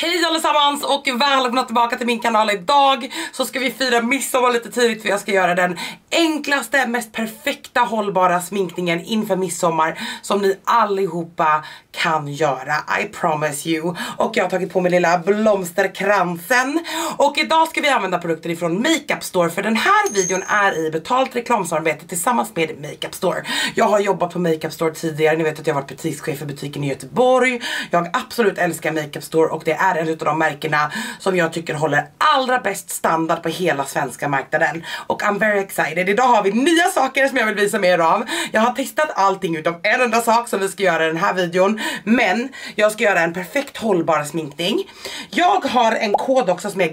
Hej allesammans och välkomna tillbaka till min kanal. Idag så ska vi fira midsommar lite tidigt för jag ska göra den enklaste, mest perfekta hållbara sminkningen inför midsommar som ni allihopa kan göra. I promise you. Och jag har tagit på mig lilla blomsterkransen. Och idag ska vi använda produkter ifrån Makeup Store, för den här videon är i betalt reklamsamarbete tillsammans med Makeup Store. Jag har jobbat på Makeup Store tidigare, ni vet att jag har varit butikschef för butiken i Göteborg. Jag absolut älskar Makeup Store och det är en av de märkena som jag tycker håller allra bäst standard på hela svenska marknaden. Och I'm very excited. Idag har vi nya saker som jag vill visa mer av. Jag har testat allting utom en enda sak som vi ska göra i den här videon. Men jag ska göra en perfekt hållbar sminkning. Jag har en kod också som är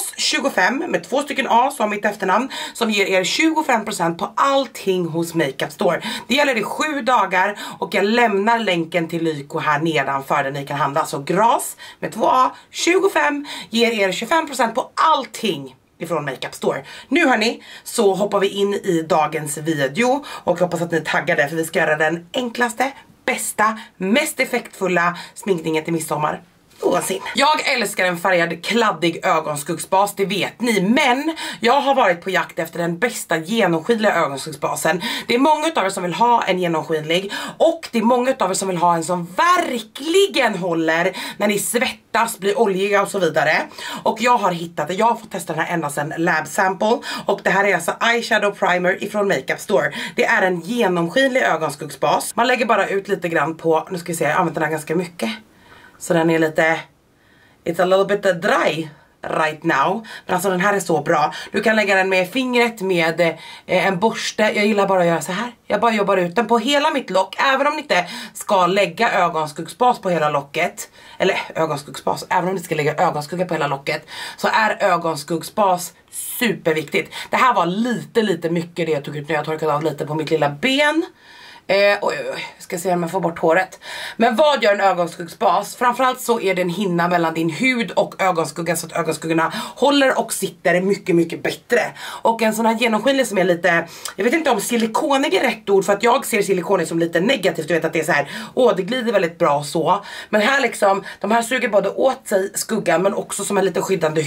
GRAS25 med 2 stycken A som mitt efternamn, som ger er 25% på allting hos Makeup Store. Det gäller i 7 dagar och jag lämnar länken till Lyko här nedanför där ni kan handla. Så GRAS med 2A 25 ger er 25% på allting ifrån Makeup Store. Nu hörni, så hoppar vi in i dagens video och jag hoppas att ni är taggade för vi ska göra den enklaste, bästa, mest effektfulla sminkningen till midsommar någonsin. Jag älskar en färgad kladdig ögonskuggsbas, det vet ni, men jag har varit på jakt efter den bästa genomskinliga ögonskuggsbasen. Det är många av er som vill ha en genomskinlig och det är många av er som vill ha en som verkligen håller när ni svettas, blir oljiga och så vidare. Och jag har hittat det, jag har fått testa den här ända sedan Lab Sample och det här är alltså Eyeshadow Primer ifrån Makeup Store. Det är en genomskinlig ögonskuggsbas. Man lägger bara ut lite grann på, nu ska vi se, jag använder den här ganska mycket. Så den är lite, it's a little bit dry right now. Men alltså den här är så bra. Du kan lägga den med fingret, med en borste. Jag gillar bara att göra så här. Jag bara jobbar ut den på hela mitt lock. Även om ni inte ska lägga ögonskuggsbas på hela locket. Eller ögonskuggsbas. Även om ni ska lägga ögonskugga på hela locket. Så är ögonskuggsbas superviktigt. Det här var lite mycket det jag tog ut när jag torkade av lite på mitt lilla ben. Jag ska se om jag får bort håret. Men vad gör en ögonskuggsbas? Framförallt så är det en hinna mellan din hud och ögonskuggan så att ögonskuggorna håller och sitter mycket bättre. Och en sån här genomskinlig som är lite, jag vet inte om silikonig är rätt ord, för att jag ser silikonig som lite negativt. Du vet att det är så här, det glider väldigt bra och så. Men här liksom, de här suger både åt sig skuggan men också som en lite skyddande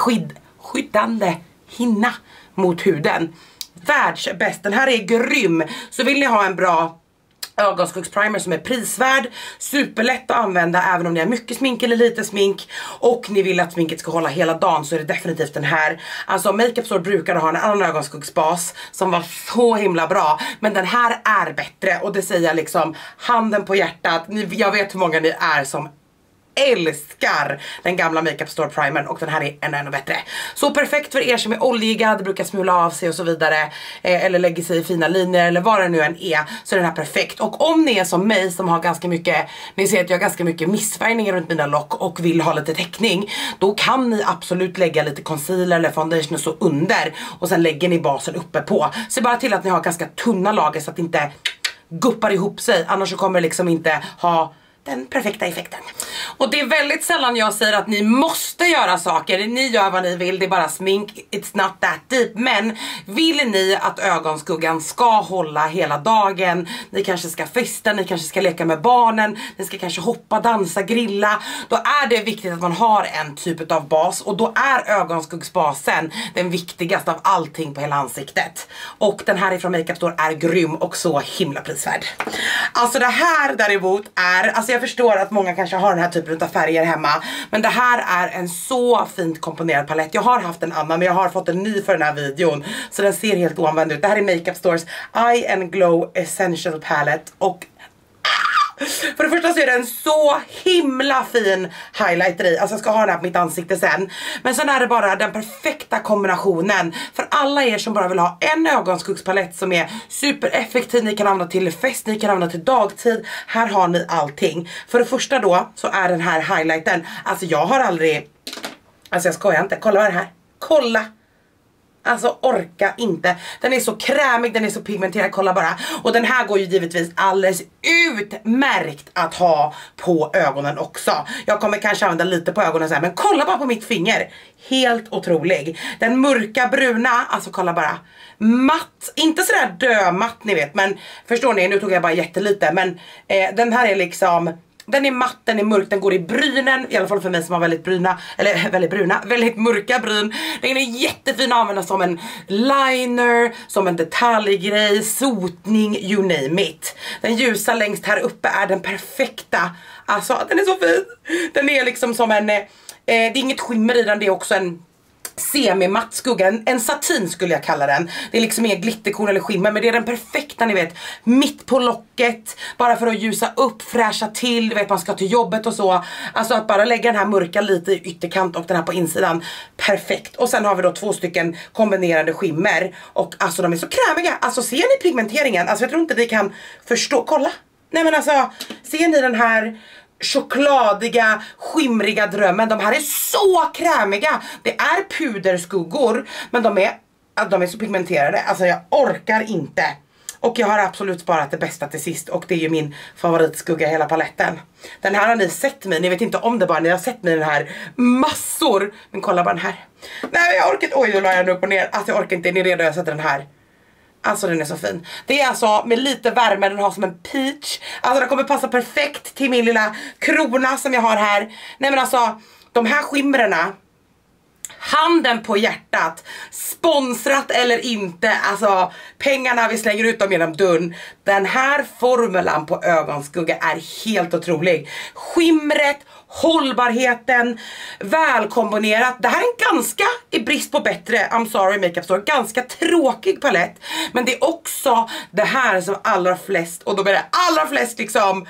hinna mot huden. Världsbäst, den här är grym. Så vill ni ha en bra ögonskuggsprimer som är prisvärd, superlätt att använda även om ni har mycket smink eller lite smink och ni vill att sminket ska hålla hela dagen, så är det definitivt den här. Alltså Makeup Store brukar ha en annan ögonskuggsbas som var så himla bra, men den här är bättre och det säger jag liksom handen på hjärtat. Jag vet hur många ni är som älskar den gamla Makeup Store primern och den här är ännu bättre. Så perfekt för er som är oljiga, det brukar smula av sig och så vidare, eller lägger sig i fina linjer eller vad det nu än är, så är den här perfekt. Och om ni är som mig som har ganska mycket, ni ser att jag har ganska mycket missfärgningar runt mina lock och vill ha lite täckning, då kan ni absolut lägga lite concealer eller foundation och så under och sen lägger ni basen uppe på. Se bara till att ni har ganska tunna lager så att det inte guppar ihop sig, annars så kommer det liksom inte ha den perfekta effekten. Och det är väldigt sällan jag säger att ni måste göra saker. Ni gör vad ni vill, det är bara smink. It's not that deep. Men vill ni att ögonskuggan ska hålla hela dagen, ni kanske ska festa, ni kanske ska leka med barnen, ni ska kanske hoppa, dansa, grilla, då är det viktigt att man har en typ av bas. Och då är ögonskuggsbasen den viktigaste av allting på hela ansiktet. Och den här ifrån Makeup Store är grym och så himla prisvärd. Alltså det här däremot är, alltså jag förstår att många kanske har den här typen av färger hemma, men det här är en så fint komponerad palett. Jag har haft en annan men jag har fått en ny för den här videon, så den ser helt oanvänd ut. Det här är Makeup Stores Eye and Glow Essential Palette och för det första så är det en så himla fin highlighter i. Alltså jag ska ha den här på mitt ansikte sen. Men sen är det bara den perfekta kombinationen för alla er som bara vill ha en ögonskuggspalett som är supereffektiv. Ni kan använda till fest, ni kan använda till dagtid. Här har ni allting. För det första då så är den här highlightern, alltså jag har aldrig, alltså jag skojar inte, kolla vad det här. Kolla! Alltså orka inte. Den är så krämig, den är så pigmenterad, kolla bara. Och den här går ju givetvis alldeles utmärkt att ha på ögonen också. Jag kommer kanske använda lite på ögonen så här, men kolla bara på mitt finger. Helt otrolig. Den mörka bruna, alltså kolla bara. Matt, inte sådär dömatt ni vet, men förstår ni, nu tog jag bara jättelite. Men den här är liksom Den är matt, den är mörk, den går i brynen. I alla fall för mig som har väldigt väldigt mörka bryn. Den är jättefin att använda som en liner, som en detaljgrej, sotning, you name it. Den ljusa längst här uppe är den perfekta. Alltså den är så fin. Den är liksom som en, det är inget skimmer i den, det är också en semi-matt skugga, en satin skulle jag kalla den. Det är liksom mer glitterkorn eller skimmer, men det är den perfekta, ni vet, mitt på locket, bara för att ljusa upp, fräscha till, du vet, man ska till jobbet och så. Alltså att bara lägga den här mörka lite i ytterkant och den här på insidan, perfekt. Och sen har vi då 2 stycken kombinerade skimmer, och alltså de är så krämiga. Alltså ser ni pigmenteringen? Alltså jag tror inte ni kan förstå, kolla. Nej men alltså, ser ni den här chokladiga, skimriga drömmen? De här är så krämiga. Det är puderskuggor, men de är så pigmenterade. Alltså jag orkar inte. Och jag har absolut sparat det bästa till sist, och det är ju min favoritskugga i hela paletten. Den här har ni sett mig, ni vet inte om det, bara ni har sett mig den här massor. Men kolla bara den här. Nej jag orkar inte, oj då la jag den upp och ner. Alltså jag orkar inte, är ni redo? Jag sätter den här. Alltså den är så fin. Det är alltså med lite värme, den har som en peach. Alltså den kommer passa perfekt till min lilla krona som jag har här. Nej men alltså, de här skimrarna, handen på hjärtat, sponsrat eller inte, alltså pengarna vi slänger ut dem genom dörren. Den här formulan på ögonskugga är helt otrolig. Skimret, hållbarheten, välkombinerat. Det här är en ganska, i brist på bättre, I'm sorry Makeup Store, ganska tråkig palett. Men det är också det här som allra flest, och då är det allra flest liksom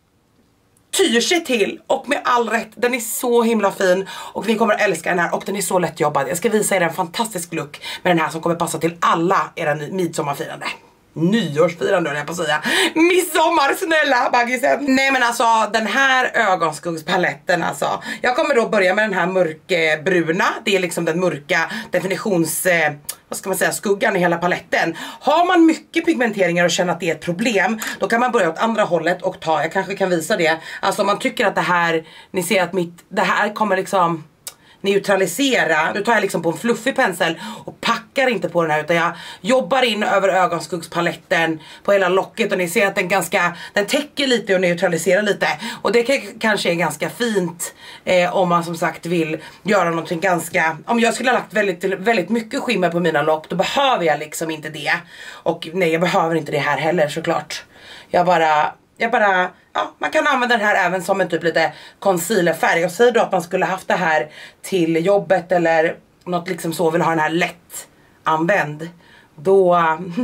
tyr sig till, och med all rätt. Den är så himla fin och ni kommer älska den här, och den är så lätt jobbad. Jag ska visa er en fantastisk look med den här som kommer passa till alla era midsommarfirande. Nyårsfirande höll jag på att säga. Midsommar, snälla baggisen. Nej men alltså den här ögonskuggspaletten, alltså jag kommer då börja med den här mörkbruna. Det är liksom den mörka definitions vad ska man säga, skuggan i hela paletten. Har man mycket pigmenteringar och känner att det är ett problem, då kan man börja åt andra hållet och ta, jag kanske kan visa det. Alltså om man tycker att det här, ni ser att det här kommer liksom neutralisera. Nu tar jag liksom på en fluffig pensel och packar inte på den här, utan jag jobbar in över ögonskuggspaletten på hela locket, och ni ser att den täcker lite och neutraliserar lite, och det kanske är ganska fint om man som sagt vill göra någonting ganska, om jag skulle ha lagt väldigt mycket skimmer på mina lock, då behöver jag liksom inte det, och nej jag behöver inte det här heller såklart. Jag bara, ja, man kan använda den här även som en typ lite concealerfärg. Och säg då att man skulle haft det här till jobbet eller något liksom så, vill ha den här lätt använd, då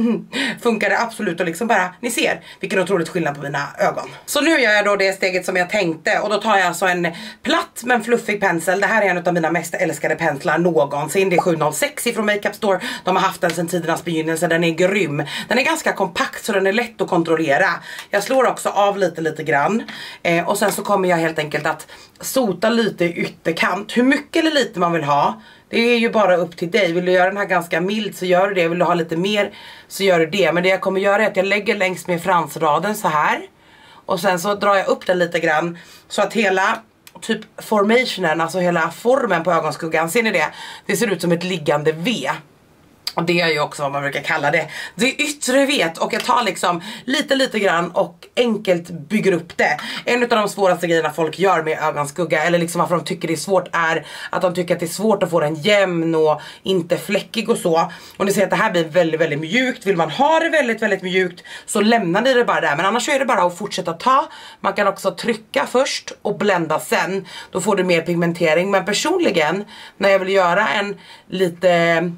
funkar det absolut. Och liksom bara, ni ser vilken otroligt skillnad på mina ögon. Så nu gör jag då det steget som jag tänkte, och då tar jag alltså en platt men fluffig pensel. Det här är en av mina mest älskade penslar någonsin. Det är 706 ifrån Makeup Store. De har haft den sedan tidernas begynnelse. Den är grym. Den är ganska kompakt så den är lätt att kontrollera. Jag slår också av lite grann. Och sen så kommer jag helt enkelt att sota lite i ytterkant. Hur mycket eller lite man vill ha, det är ju bara upp till dig. Vill du göra den här ganska mild så gör du det. Vill du ha lite mer så gör du det. Men det jag kommer göra är att jag lägger längs med fransraden så här. Och sen så drar jag upp den lite grann, så att hela typ formationen, alltså hela formen på ögonskuggan, ser ni det? Det ser ut som ett liggande V. Och det är ju också vad man brukar kalla det. Det yttre vet, och jag tar liksom lite grann och enkelt bygger upp det. En av de svåraste grejerna folk gör med ögonskugga, eller liksom varför de tycker det är svårt, är att de tycker att det är svårt att få den jämn och inte fläckig och så. Och ni ser att det här blir väldigt mjukt. Vill man ha det väldigt mjukt så lämnar ni det bara där. Men annars är det bara att fortsätta ta. Man kan också trycka först och blända sen. Då får du mer pigmentering. Men personligen, när jag vill göra en lite...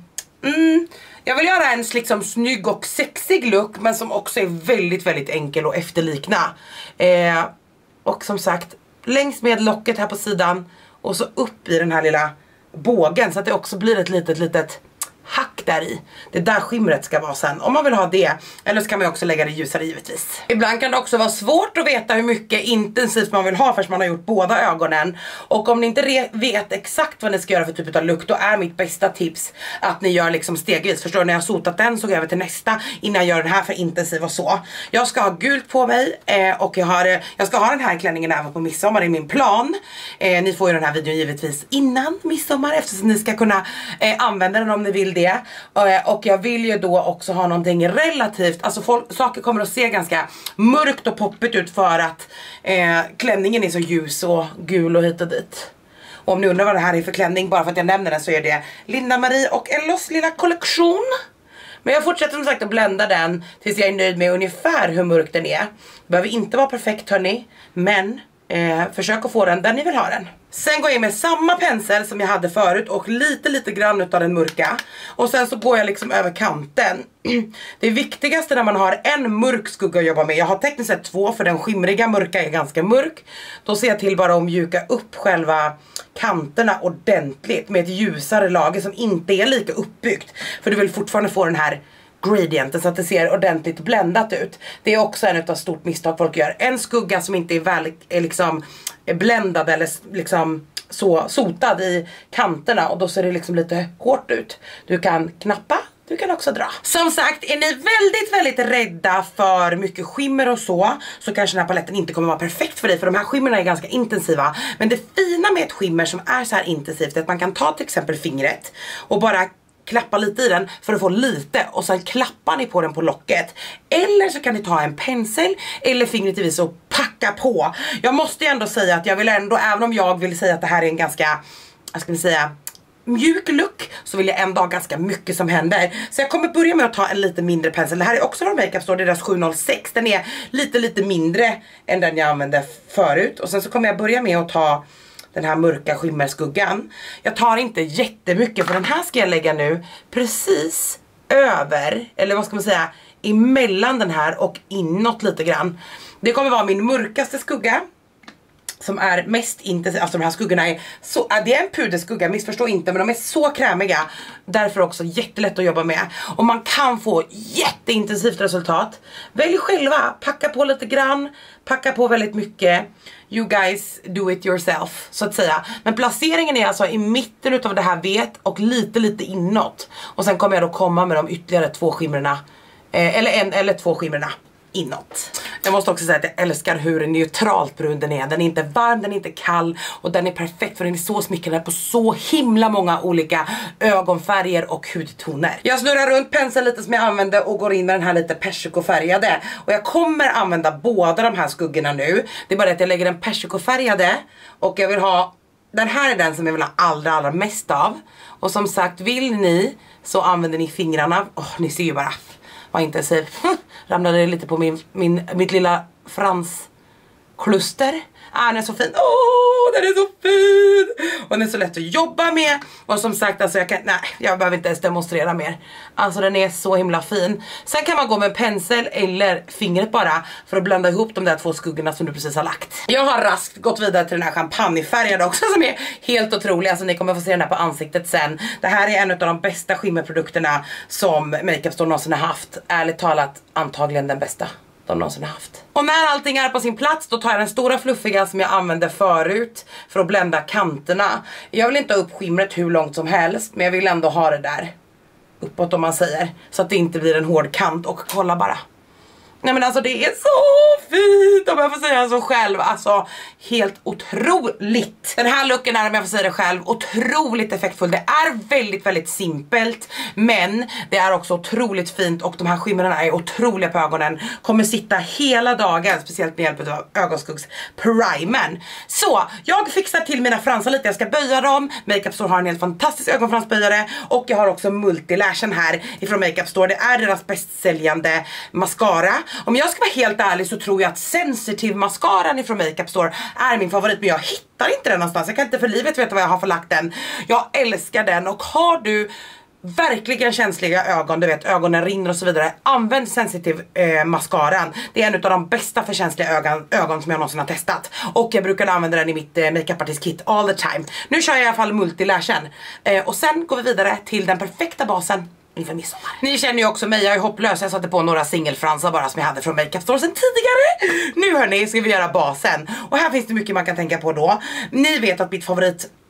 jag vill göra en liksom snygg och sexig look, men som också är väldigt enkel att efterlikna. Och som sagt, längs med locket här på sidan och så upp i den här lilla bågen, så att det också blir ett litet hack där i. Det där skimret ska vara sen, om man vill ha det. Eller så kan man också lägga det ljusare givetvis. Ibland kan det också vara svårt att veta hur mycket intensivt man vill ha förrän man har gjort båda ögonen. Och om ni inte vet exakt vad ni ska göra för typ av look, då är mitt bästa tips att ni gör liksom stegvis. Förstår du? När jag har sotat den så går jag över till nästa innan jag gör den här för intensiv och så. Jag ska ha gult på mig och jag ska ha den här klänningen även på midsommar i min plan. Ni får ju den här videon givetvis innan midsommar, eftersom ni ska kunna använda den om ni vill det. Och jag vill ju då också ha någonting relativt, alltså saker kommer att se ganska mörkt och poppigt ut för att klänningen är så ljus och gul och hit och dit. Och om ni undrar vad det här är för klänning, bara för att jag nämner den, så är det Linda Marie och Ellos lilla kollektion. Men jag fortsätter som sagt att blända den tills jag är nöjd med ungefär hur mörk den är. Det behöver inte vara perfekt hörni, men försök att få den där ni vill ha den. Sen går jag in med samma pensel som jag hade förut och lite grann utav den mörka. Och sen så går jag liksom över kanten. Det viktigaste när man har en mörk skugga att jobba med, jag har tekniskt sett 2 för den skimriga mörka är ganska mörk. Då ser jag till bara att mjuka upp själva kanterna ordentligt med ett ljusare lager som inte är lika uppbyggt. För du vill fortfarande få den här gradienten så att det ser ordentligt bländat ut. Det är också en av stort misstag folk gör. En skugga som inte är liksom bländad eller liksom så sotad i kanterna, och då ser det liksom lite hårt ut. Du kan knappa, du kan också dra. Som sagt, är ni väldigt rädda för mycket skimmer och så kanske den här paletten inte kommer vara perfekt för dig, för de här skimmerna är ganska intensiva. Men det fina med ett skimmer som är så här intensivt är att man kan ta till exempel fingret och bara klappa lite i den för att få lite, och sen klappar ni på den på locket. Eller så kan ni ta en pensel eller fingret i vis och packa på. Jag måste ju ändå säga att jag vill ändå, även om jag vill säga att det här är en ganska, jag ska säga, mjuk look, så vill jag ändå ha ganska mycket som händer. Så jag kommer börja med att ta en lite mindre pensel. Det här är också från Makeup Store, deras 706. Den är lite mindre än den jag använde förut. Och sen så kommer jag börja med att ta den här mörka skimmerskuggan. Jag tar inte jättemycket, för den här ska jag lägga nu precis över, eller vad ska man säga, emellan den här och inåt lite grann. Det kommer vara min mörkaste skugga, som är mest intensiv. Alltså de här skuggorna är så, det är en puderskugga, missförstå inte, men de är så krämiga. Därför också jättelätt att jobba med. Och man kan få jätteintensivt resultat. Välj själva, packa på lite grann, packa på väldigt mycket. You guys do it yourself, så att säga. Men placeringen är alltså i mitten utav det här vet och lite inåt. Och sen kommer jag då komma med de ytterligare 2 skimmerna, eller 1 eller 2 skimmerna inåt. Jag måste också säga att jag älskar hur neutralt brun den är. Den är inte varm, den är inte kall, och den är perfekt för den är så smickrande på så himla många olika ögonfärger och hudtoner. Jag snurrar runt penseln lite som jag använde och går in med den här lite persikofärgade. Och jag kommer använda båda de här skuggorna nu. Det är bara att jag lägger den persikofärgade, och jag vill ha, den här är den som jag vill ha allra mest av. Och som sagt, vill ni så använder ni fingrarna. Ni ser ju bara vad intensivt. Ramlade lite på mitt lilla franskluster. Den är så fin. Den är så fin. Och den är så lätt att jobba med. Och som sagt, alltså jag behöver inte ens demonstrera mer. Alltså den är så himla fin. Sen kan man gå med pensel eller fingret bara för att blanda ihop de där 2 skuggorna som du precis har lagt. Jag har raskt gått vidare till den här champagnefärgade också, som är helt otrolig. Alltså ni kommer få se den här på ansiktet sen. Det här är en av de bästa skimmerprodukterna som Makeup Store någonsin har haft. Ärligt talat, antagligen den bästa de någonsin har haft. Och när allting är på sin plats, då tar jag den stora fluffiga som jag använde förut för att blända kanterna. Jag vill inte ha upp skimret hur långt som helst, men jag vill ändå ha det där uppåt, om man säger, så att det inte blir en hård kant. Och kolla bara. Nej men alltså det är så fint, om jag får säga så själv. Alltså helt otroligt. Den här looken är, om jag får säga det själv, otroligt effektfull. Det är väldigt simpelt, men det är också otroligt fint. Och de här skimmerna är otroliga på ögonen. Kommer sitta hela dagen, speciellt med hjälp av ögonskuggsprimen. Så, jag fixar till mina fransar lite. Jag ska böja dem. Makeup Store har en helt fantastisk ögonfransböjare. Och jag har också multilashen här ifrån Makeup Store. Det är deras bästsäljande mascara. Om jag ska vara helt ärlig så tror jag att Sensitive mascaran ifrån Makeup Store är min favorit, men jag hittar inte den någonstans. Jag kan inte för livet veta vad jag har för lagt den. Jag älskar den, och har du verkligen känsliga ögon, du vet ögonen rinner och så vidare, använd Sensitive mascaran. Det är en av de bästa för känsliga ögon som jag någonsin har testat. Och jag brukar använda den i mitt makeup artist kit all the time. Nu kör jag i alla fall multilashen. Och sen går vi vidare till den perfekta basen inför midsommar. Ni känner ju också mig, jag är hopplös. Jag satte på några singelfransar bara som jag hade från Makeup Store sen tidigare. Nu hörni, ska vi göra basen. Och här finns det mycket man kan tänka på då. Ni vet att mitt favorit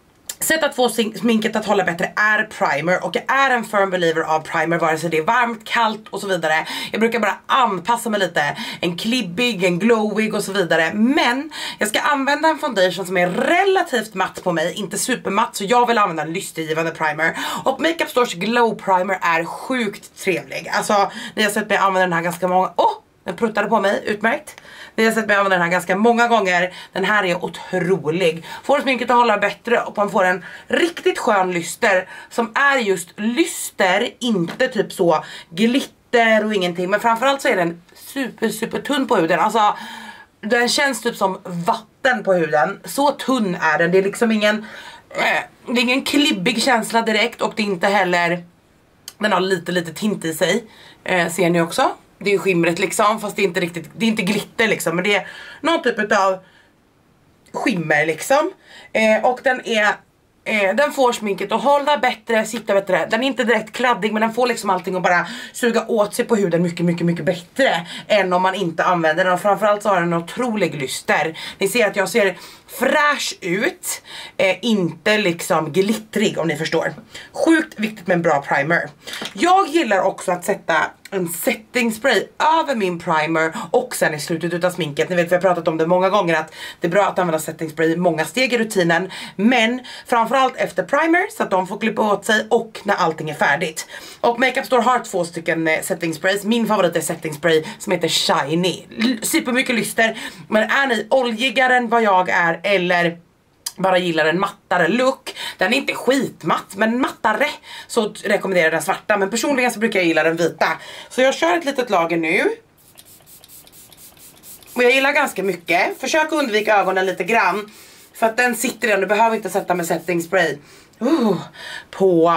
sätt att få sminket att hålla bättre är primer, och jag är en firm believer av primer vare sig det är varmt, kallt och så vidare. Jag brukar bara anpassa mig lite, en klibbig, en glowig och så vidare, men jag ska använda en foundation som är relativt matt på mig, inte supermatt, så jag vill använda en lystergivande primer, och Makeup Stores glow primer är sjukt trevlig. Alltså ni har sett mig använda den här ganska många, den pruttade på mig, utmärkt. Ni har sett mig använda den här ganska många gånger. Den här är otrolig. Får sminket att hålla bättre och man får en riktigt skön lyster som är just lyster, inte typ så glitter och ingenting. Men framförallt så är den super tunn på huden. Alltså den känns typ som vatten på huden. Så tunn är den. Det är liksom ingen det är ingen klibbig känsla direkt, och det är inte heller, den har lite tint i sig. Ser ni också? Det är skimret liksom, fast det är inte riktigt, det är inte glitter liksom, men det är någon typ av skimmer liksom. Och den får sminket att hålla bättre, sitta bättre. Den är inte direkt kladdig, men den får liksom allting att bara suga åt sig på huden mycket bättre än om man inte använder den. Och framförallt så har den en otrolig lyster. Ni ser att jag ser fräsch ut, inte liksom glittrig, om ni förstår. Sjukt viktigt med en bra primer. Jag gillar också att sätta en setting spray över min primer och sen i slutet utav sminket. Ni vet, vi har pratat om det många gånger att det är bra att använda setting spray i många steg i rutinen, men framförallt efter primer så att de får klippa åt sig och när allting är färdigt. Och Makeup Store har 2 stycken setting sprays. Min favorit är setting spray som heter Shiny. Supermycket lyster, men är ni oljigare än vad jag är eller bara gillar en mattare look, den är inte skitmatt men mattare, så rekommenderar jag den svarta, men personligen så brukar jag gilla den vita. Så jag kör ett litet lager nu, och jag gillar ganska mycket. Försök undvika ögonen lite grann, för att den sitter igen. Du behöver inte sätta med setting spray på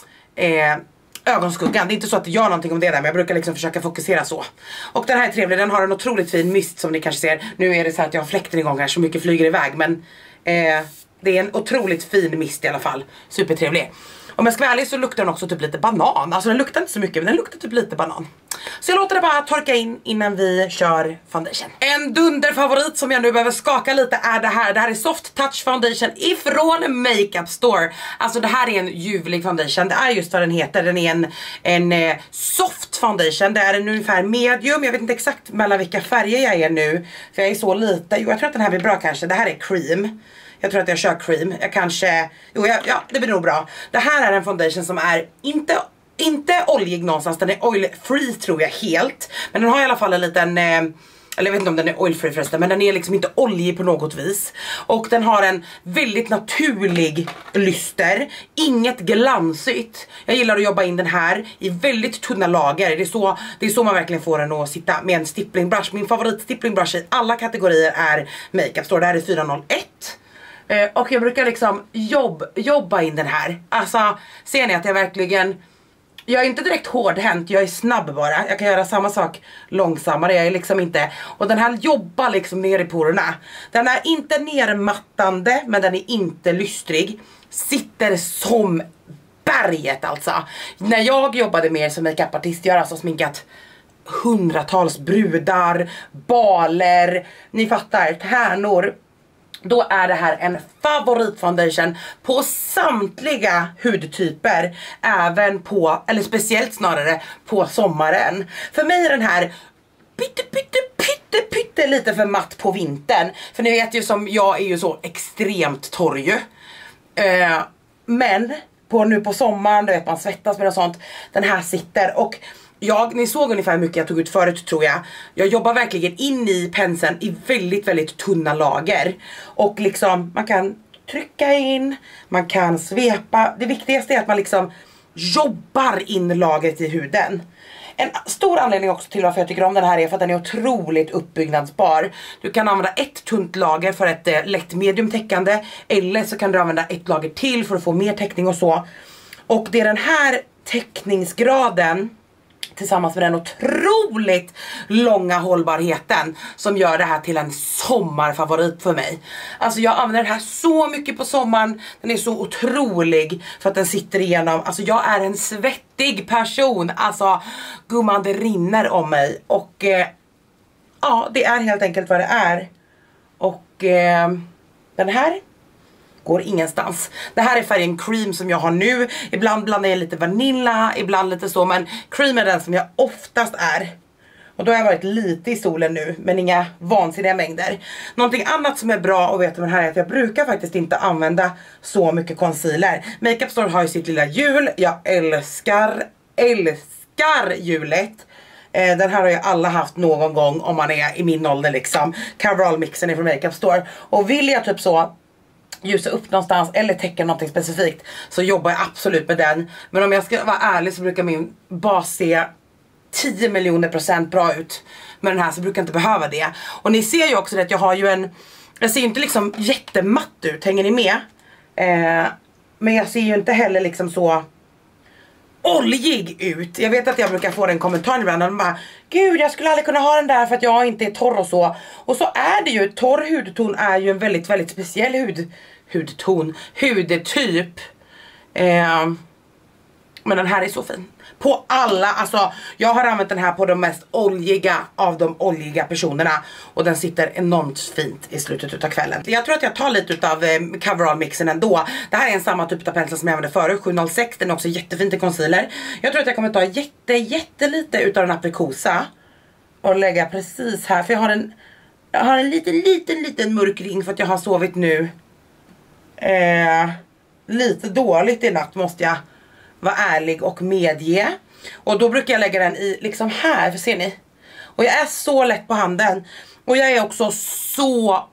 ögonskuggan. Det är inte så att det gör någonting om det där, men jag brukar liksom försöka fokusera så. Och den här är trevlig, den har en otroligt fin mist som ni kanske ser. Nu är det så att jag har fläkten igång här så mycket flyger iväg, men det är en otroligt fin mist i alla fall. Supertrevlig. Om jag ska vara ärlig så luktar den också typ lite banan. Alltså den luktar inte så mycket, men den luktar typ lite banan. Så jag låter det bara torka in innan vi kör foundation. En dunderfavorit som jag nu behöver skaka lite är det här. Det här är Soft Touch Foundation ifrån Makeup Store. Alltså det här är en ljuvlig foundation. Det är just vad den heter. Den är en soft foundation. Det är en ungefär medium. Jag vet inte exakt mellan vilka färger jag är nu, för jag är så lite. Jo, jag tror att den här blir bra kanske. Det här är cream. Jag tror att jag kör cream. Jag kanske... Jo, ja, det blir nog bra. Det här är en foundation som är inte oljig någonstans. Den är oil free tror jag helt. Men den har i alla fall en liten... eller jag vet inte om den är oil free förresten, men den är liksom inte oljig på något vis. Och den har en väldigt naturlig lyster. Inget glansigt. Jag gillar att jobba in den här i väldigt tunna lager. Det är så man verkligen får den att sitta med en stippling brush. Min favorit stippling brush i alla kategorier är Makeup Store. Det här är 401. Och jag brukar liksom jobba in den här. Alltså, ser ni att jag verkligen... Jag är inte direkt hårdhänt, jag är snabb bara. Jag kan göra samma sak långsammare, jag är liksom inte... Och den här jobbar liksom ner i porerna. Den är inte nermattande, men den är inte lystrig. Sitter som berget alltså. När jag jobbade mer som makeupartist, jag har alltså sminkat hundratals brudar, baler, ni fattar, tärnor. Då är det här en favoritfoundation på samtliga hudtyper. Även på, eller speciellt snarare, på sommaren. För mig är den här pytte lite för matt på vintern. För ni vet ju som jag är ju så extremt torr ju. Men nu på sommaren, du vet man svettas med och sånt. Den här sitter och... ni såg ungefär hur mycket jag tog ut förut tror jag. Jag jobbar verkligen in i penseln i väldigt tunna lager. Och liksom man kan trycka in, man kan svepa. Det viktigaste är att man liksom jobbar in lagret i huden. En stor anledning också till varför jag tycker om den här är för att den är otroligt uppbyggnadsbar. Du kan använda ett tunt lager för ett lätt medium täckande. Eller så kan du använda ett lager till för att få mer täckning och så. Och det är den här täckningsgraden tillsammans med den otroligt långa hållbarheten som gör det här till en sommarfavorit för mig. Alltså jag använder den här så mycket på sommaren. Den är så otrolig för att den sitter igenom. Alltså jag är en svettig person. Alltså gumman, det rinner om mig. Och ja, det är helt enkelt vad det är. Och den här går ingenstans. Det här är färgen cream som jag har nu. Ibland blandar jag lite vanilla, ibland lite så, men cream är den som jag oftast är. Och då har jag varit lite i solen nu, men inga vansinniga mängder. Någonting annat som är bra att veta med det här är att jag brukar faktiskt inte använda så mycket concealer. Makeup Store har ju sitt lilla hjul. Jag älskar hjulet. Den här har ju alla haft någon gång om man är i min ålder liksom. Coverall mixen är från Makeup Store. Och vill jag typ så ljusa upp någonstans eller täcka någonting specifikt, så jobbar jag absolut med den. Men om jag ska vara ärlig så brukar min bas se 10 miljoner % bra ut. Med den här så brukar jag inte behöva det. Och ni ser ju också att jag har ju jag ser ju inte liksom jättematt ut, hänger ni med? Men jag ser ju inte heller liksom så oljig ut. Jag vet att jag brukar få den kommentaren ibland, och bara, gud jag skulle aldrig kunna ha den där för att jag inte är torr och så. Och så är det ju, torr hudton är ju en väldigt, väldigt speciell hudtyp. Men den här är så fin. På alla, alltså jag har använt den här på de mest oljiga av de oljiga personerna. Och den sitter enormt fint i slutet av kvällen. Jag tror att jag tar lite av coverall mixen ändå. Det här är en samma typ av pensel som jag använde förut, 706. Den är också jättefint i concealer. Jag tror att jag kommer ta jättelite utav den aprikosa och lägga precis här. För jag har en liten mörk ring för att jag har sovit nu lite dåligt i natt, måste jag vara ärlig och medge. Och då brukar jag lägga den i liksom här, för ser ni? Och jag är så lätt på handen. Och jag är också så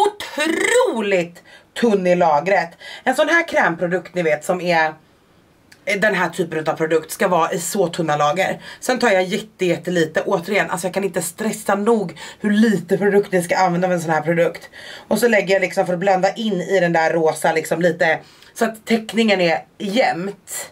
otroligt tunn i lagret. En sån här krämprodukt, ni vet, som är den här typen av produkt, ska vara i så tunna lager. Sen tar jag jättelite, återigen, alltså jag kan inte stressa nog hur lite produkt ni ska använda av en sån här produkt. Och så lägger jag liksom för att blända in i den där rosa liksom lite, så att täckningen är jämnt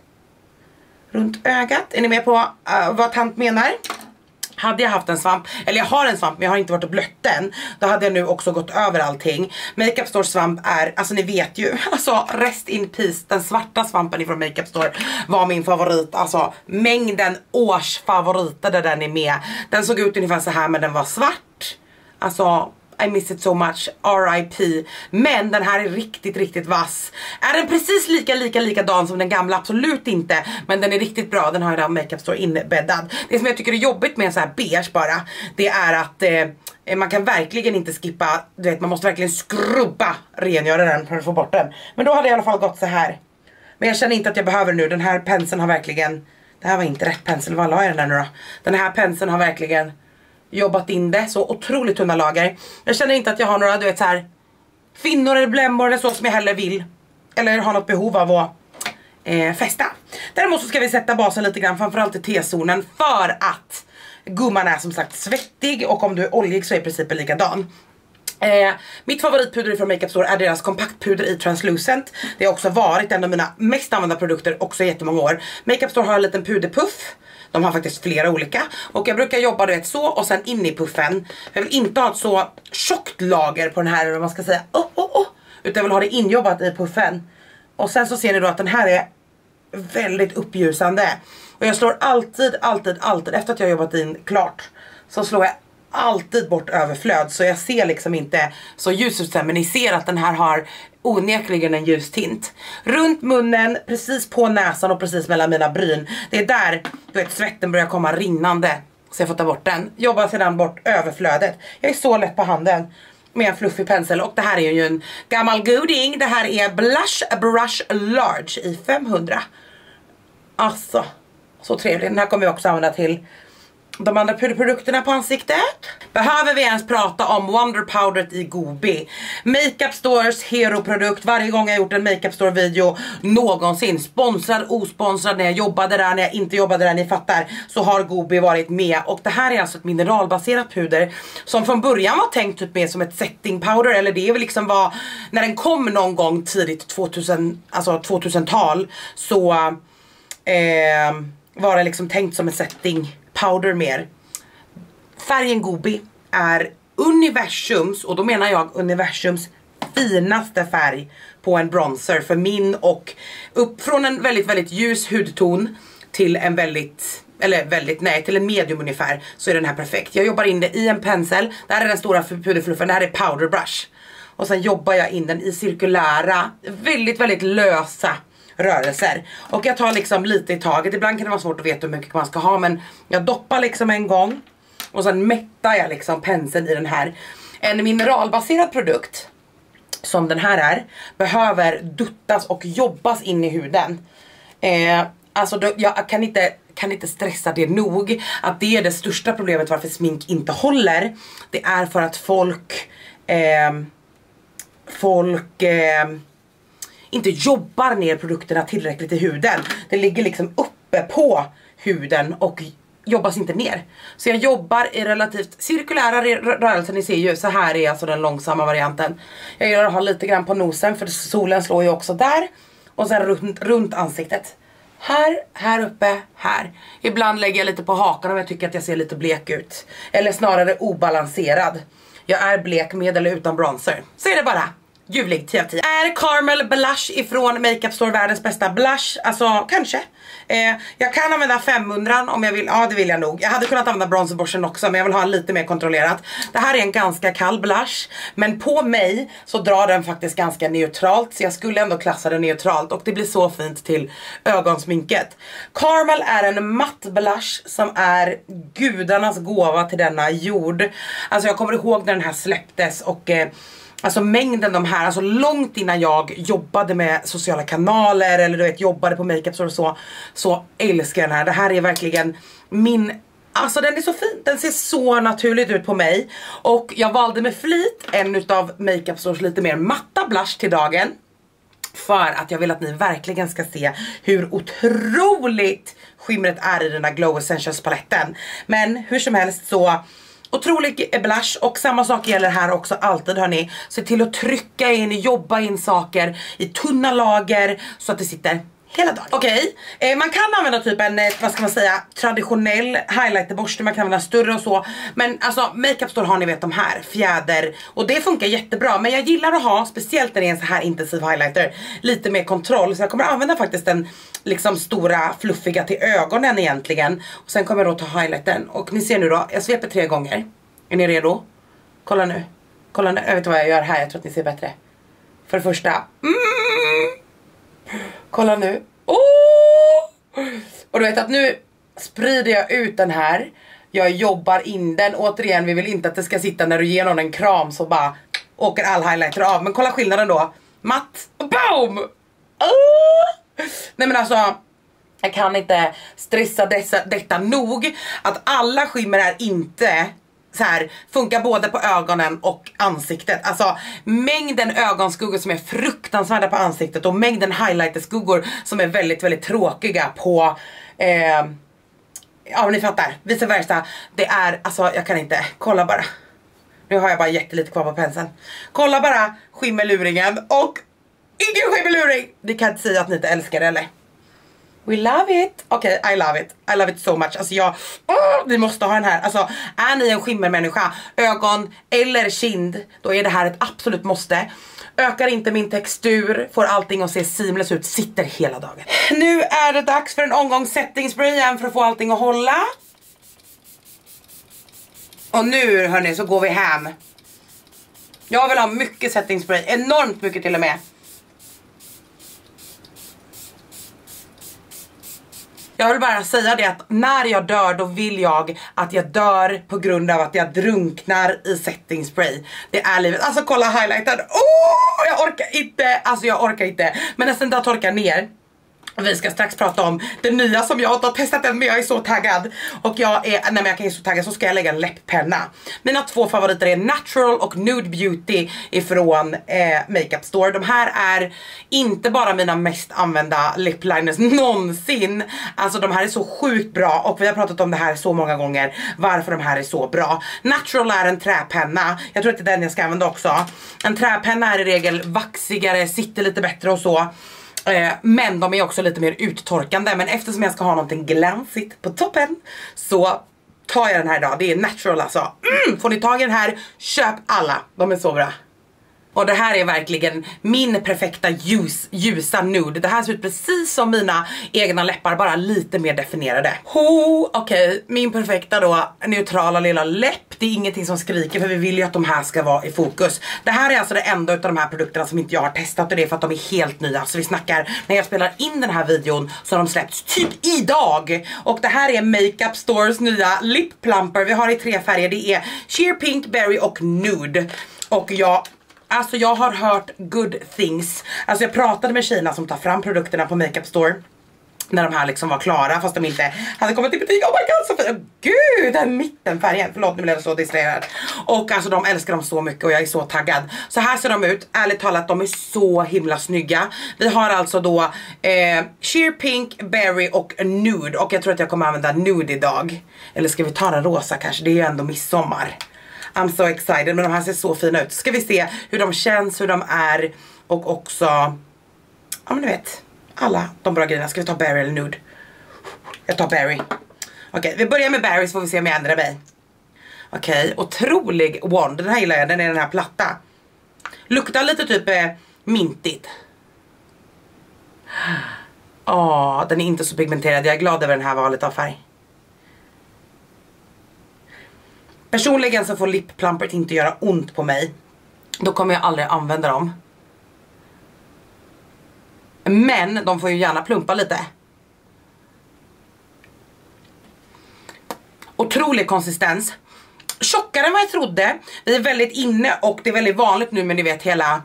runt ögat. Är ni med på vad tant menar? Hade jag haft en svamp, eller jag har en svamp men jag har inte varit och blött den, då hade jag nu också gått över allting. Makeup Store svamp är, alltså ni vet ju, alltså rest in peace, den svarta svampen ifrån Makeup Store var min favorit. Alltså mängden årsfavoriter där den är med. Den såg ut ungefär så här, men den var svart. Alltså I miss it so much, RIP. Men den här är riktigt vass. Är den precis likadan som den gamla? Absolut inte. Men den är riktigt bra. Den har ju där Makeup Store inbäddad. Det som jag tycker är jobbigt med en så här beige bara, det är att man kan verkligen inte skippa, du vet, man måste verkligen skrubba, rengöra den för att få bort den. Men då hade jag i alla fall gått så här. Men jag känner inte att jag behöver nu. Den här penseln har verkligen, det här var inte rätt pensel, vad la jag den där nu då? Den här penseln har verkligen jobbat in det, så otroligt tunna lager. Jag känner inte att jag har några, du vet, så här finnor eller blämmor eller så som jag heller vill, eller har något behov av att fästa. Däremot så ska vi sätta basen lite grann, framförallt i T-zonen, för att gumman är som sagt svettig, och om du är oljig så är principen likadan. Mitt favoritpuder från Makeup Store är deras kompaktpuder i Translucent. Det har också varit en av mina mest använda produkter också i jättemånga år. Makeup Store har en liten puderpuff. De har faktiskt flera olika. Och jag brukar jobba, du vet, så, och sen in i puffen. Jag vill inte ha ett så tjockt lager på den här, eller vad man ska säga, utan jag vill ha det injobbat i puffen. Och sen så ser ni då att den här är väldigt uppljusande. Och jag slår alltid efter att jag har jobbat in klart, så slår jag alltid bort överflöd, så jag ser liksom inte så ljus ut sen, men ni ser att den här har onekligen en ljus tint. Runt munnen, precis på näsan och precis mellan mina bryn. Det är där, du vet, svetten börjar komma rinnande, så jag får ta bort den. Jobbar sedan bort överflödet. Jag är så lätt på handen med en fluffig pensel, och det här är ju en gammal goding. Det här är Blush Brush Large i 500. Alltså, så trevlig. Den här kommer vi också använda till de andra puderprodukterna på ansiktet. Behöver vi ens prata om Wonder Powderet i Gobi? Makeup Stores hero-produkt. Varje gång jag gjort en Makeup Store video någonsin, sponsrad, osponsrad, när jag jobbade där, när jag inte jobbade där, ni fattar, så har Gobi varit med. Och det här är alltså ett mineralbaserat puder som från början var tänkt typ med som ett setting powder, eller det är väl liksom var, när den kom någon gång tidigt 2000-tal, så var det liksom tänkt som ett setting powder mer. Färgen Gobi är universums, och då menar jag universums finaste färg på en bronzer för min, och upp från en väldigt ljus hudton till en till en medium ungefär, så är den här perfekt. Jag jobbar in det i en pensel. Det här är den stora puderfluffen, det här är powder brush. och sen jobbar jag in den i cirkulära, väldigt, väldigt lösa rörelser. Och jag tar liksom lite i taget. Ibland kan det vara svårt att veta hur mycket man ska ha, men jag doppar liksom en gång och sen mättar jag liksom penseln i den här. En mineralbaserad produkt som den här är behöver duttas och jobbas in i huden. Alltså jag kan inte stressa det nog, att det är det största problemet varför smink inte håller. Det är för att folk inte jobbar ner produkterna tillräckligt i huden. Det ligger liksom uppe på huden och jobbas inte ner. Så jag jobbar i relativt cirkulära rörelser. Ni ser ju, så här är alltså den långsamma varianten. Jag gör att ha lite grann på nosen, för solen slår ju också där. Och sen runt ansiktet. Här uppe, här. Ibland lägger jag lite på hakan om jag tycker att jag ser lite blek ut. Eller snarare obalanserad. Jag är blek med eller utan bronzer. Så är det bara. Ljuvlig 10 av 10. Är Caramel Blush ifrån Makeup Store världens bästa blush? Alltså kanske. Jag kan använda 500 om jag vill. Ja, det vill jag nog. Jag hade kunnat använda bronzerborsten också, men jag vill ha lite mer kontrollerat. Det här är en ganska kall blush, men på mig så drar den faktiskt ganska neutralt, så jag skulle ändå klassa den neutralt, och det blir så fint till ögonsminket. Caramel är en matt blush som är gudarnas gåva till denna jord. Alltså jag kommer ihåg när den här släpptes, och alltså mängden de här, alltså långt innan jag jobbade med sociala kanaler eller du vet jobbade på Makeup Store, så älskar jag den här. Det här är verkligen min, alltså den är så fin, den ser så naturligt ut på mig. Och jag valde med flit en utav Makeup Stores lite mer matta blush till dagen, för att jag vill att ni verkligen ska se hur otroligt skimret är i den här Glow Essentials paletten. Men hur som helst så otrolig blush, och samma sak gäller här också alltid, hörni. Se till att trycka in, jobba in saker i tunna lager så att det sitter hela dagen. Okej, man kan använda typ en, vad ska man säga, traditionell highlighterborste, man kan använda större och så. Men alltså Makeup Store har, ni vet, de här fjäder, och det funkar jättebra. Men jag gillar att ha, speciellt när det är en så här intensiv highlighter, lite mer kontroll. Så jag kommer använda faktiskt den liksom stora fluffiga till ögonen egentligen. Och sen kommer jag då ta highlightern. Och ni ser nu då, jag sveper 3 gånger. Är ni redo? Kolla nu. Kolla nu, jag vet inte vad jag gör här, jag tror att ni ser bättre. För det första, kolla nu. Och du vet att nu sprider jag ut den här. Jag jobbar in den. Återigen, vi vill inte att det ska sitta när du ger någon en kram så bara åker all highlighter av. Men kolla skillnaden då. Matt. Boom! Nej men alltså, jag kan inte stressa detta nog. Att alla skimmer är inte så här, funkar både på ögonen och ansiktet. Alltså mängden ögonskuggor som är fruktansvärda på ansiktet, och mängden highlighter-skuggor som är väldigt, väldigt tråkiga på ja, ni fattar, vice versa. Det är, alltså jag kan inte, kolla bara. Nu har jag bara jättelite kvar på penseln. Kolla bara skimmerluringen och ingen skimmerluring. Det kan inte säga att ni inte älskar det, eller? We love it. Okej, I love it. I love it so much. Alltså vi måste ha den här. Alltså, är ni en skimmermänniska, ögon eller kind, då är det här ett absolut måste. Ökar inte min textur, får allting att se seamless ut, sitter hela dagen. Nu är det dags för en omgång setting spray igen för att få allting att hålla. Och nu, hörni, så går vi hem. Jag vill ha mycket setting spray, enormt mycket till och med. Jag vill bara säga det att när jag dör, då vill jag att jag dör på grund av att jag drunknar i setting spray. Det är livet. Alltså kolla highlighten. Jag orkar inte. Alltså jag orkar inte. Men nästan där torkar ner. Vi ska strax prata om det nya som jag har testat än, men jag är så taggad. Och jag är så taggad, så ska jag lägga en läpppenna. Mina 2 favoriter är Natural och Nude Beauty ifrån Makeup Store. De här är inte bara mina mest använda lip liners någonsin. Alltså de här är så sjukt bra, och vi har pratat om det här så många gånger, varför de här är så bra. Natural är en träpenna. Jag tror att det är den jag ska använda också. En träpenna är i regel vaxigare, sitter lite bättre och så. Men de är också lite mer uttorkande. Men eftersom jag ska ha någonting glansigt på toppen, så tar jag den här idag. Det är Natural alltså. Får ni tag i den här, köp alla. De är så bra. Och det här är verkligen min perfekta ljusa nude. Det här ser ut precis som mina egna läppar, bara lite mer definierade. Okej, min perfekta då neutrala lilla läpp det är ingenting som skriker, för vi vill ju att de här ska vara i fokus. Det här är alltså det enda av de här produkterna som inte jag har testat, och det är för att de är helt nya. Så vi snackar, när jag spelar in den här videon så har de släppts typ idag. Och det här är Makeup Stores nya lip plumper. Vi har i 3 färger, det är Sheer Pink, Berry och Nude. Och jag har hört good things. Alltså jag pratade med tjejerna som tar fram produkterna på Makeup Store när de här liksom var klara, fast de inte hade kommit till butik. Oh my god, så fint. Gud, den mittenfärgen. Förlåt, nu blev jag så distraherad. Och alltså de älskar dem så mycket och jag är så taggad. Så här ser de ut. Ärligt talat, de är så himla snygga. Vi har alltså då Sheer Pink, Berry och Nude. Och jag tror att jag kommer använda Nude idag. Eller ska vi ta den rosa kanske? Det är ju ändå midsommar. I'm so excited, men de här ser så fina ut. Ska vi se hur de känns, hur de är. Och också, ja men du vet, alla de bra grejerna. Ska vi ta Berry eller Nude? Jag tar Berry. Okej, vi börjar med Berry så får vi se om jag ändrar mig. Okej, otrolig wand. Den här gillar jag, den är den här platta. Luktar lite typ mintigt. Den är inte så pigmenterad. Jag är glad över den här valet av färg. Personligen så får lip plumpert inte göra ont på mig. Då kommer jag aldrig använda dem. Men de får ju gärna plumpa lite. Otrolig konsistens. Tjockare än vad jag trodde. Vi är väldigt inne och det är väldigt vanligt nu, men ni vet hela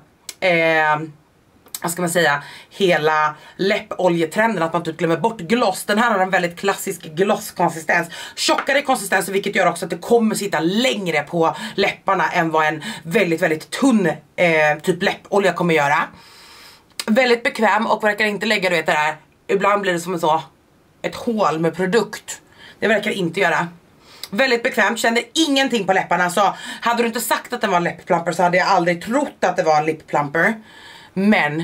vad ska man säga, hela läppoljetrenden, att man typ glömmer bort gloss. Den här har en väldigt klassisk glosskonsistens. Tjockare konsistens, vilket gör också att det kommer sitta längre på läpparna än vad en väldigt, väldigt tunn typ läppolja kommer göra. Väldigt bekväm och verkar inte lägga, du vet det där. Ibland blir det som en så, ett hål med produkt. Det verkar inte göra. Väldigt bekvämt, känner ingenting på läpparna. Så hade du inte sagt att den var en läppplumper så hade jag aldrig trott att det var en lip plumper. Men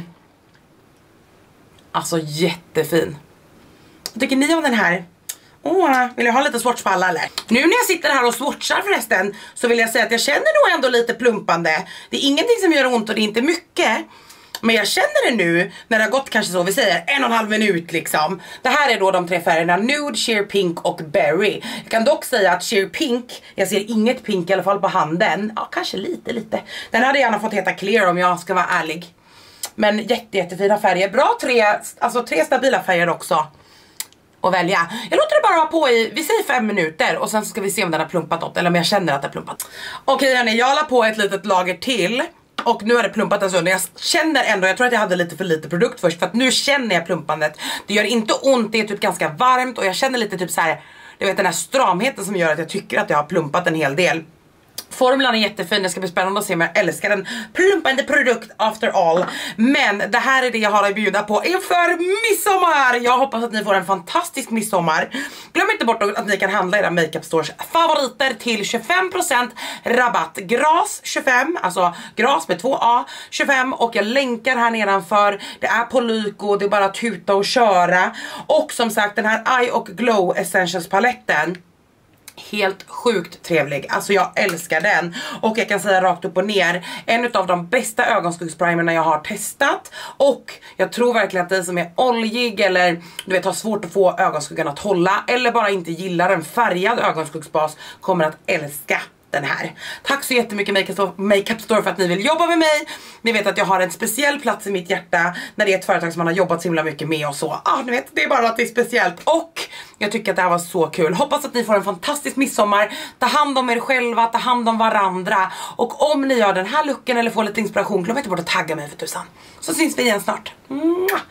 alltså jättefin. Vad tycker ni om den här? Vill jag ha lite swatch på alla eller? Nu när jag sitter här och swatchar förresten, så vill jag säga att jag känner nog ändå lite plumpande. Det är ingenting som gör ont och det är inte mycket. Men jag känner det nu när det har gått kanske så, vi säger 1,5 minut liksom. Det här är då de 3 färgerna Nude, Sheer Pink och Berry. Jag kan dock säga att Sheer Pink, jag ser inget pink i alla fall på handen. Ja, kanske lite. Den hade gärna fått heta Clear om jag ska vara ärlig. Men jättefina färger. Bra 3 stabila färger också att välja. Jag låter det bara vara på i, vi säger 5 minuter. Och sen ska vi se om den har plumpat något. Eller om jag känner att det har plumpat. Okej hörni, jag la på ett litet lager till. Och nu har det plumpat en stund. Jag känner ändå, jag tror att jag hade lite för lite produkt först. För att nu känner jag plumpandet. Det gör inte ont, det är typ ganska varmt. Och jag känner lite typ så här, du vet den här stramheten som gör att jag tycker att jag har plumpat en hel del. Formulan är jättefin, det ska bli spännande att se om jag älskar en plumpande produkt after all. Men det här är det jag har att bjuda på inför midsommar. Jag hoppas att ni får en fantastisk midsommar. Glöm inte bort att ni kan handla era Makeup Stores favoriter till 25% rabatt. Gras 25, alltså gras med 2A 25. Och jag länkar här nedanför. Det är på Lyko, det är bara att tuta och köra. Och som sagt den här Eye och Glow Essentials paletten, helt sjukt trevlig, alltså jag älskar den. Och jag kan säga rakt upp och ner, en av de bästa ögonskuggsprimerna jag har testat. Och jag tror verkligen att den som är oljig eller du vet har svårt att få ögonskuggan att hålla, eller bara inte gillar en färgad ögonskuggsbas, kommer att älska den här. Tack så jättemycket Makeup Store för att ni vill jobba med mig. Ni vet att jag har en speciell plats i mitt hjärta när det är ett företag som man har jobbat så himla mycket med och så. Ni vet, det är bara att det är speciellt. Och jag tycker att det här var så kul. Hoppas att ni får en fantastisk midsommar. Ta hand om er själva, ta hand om varandra. Och om ni gör den här looken eller får lite inspiration, glöm inte bort att tagga mig för tusan. Så syns vi igen snart.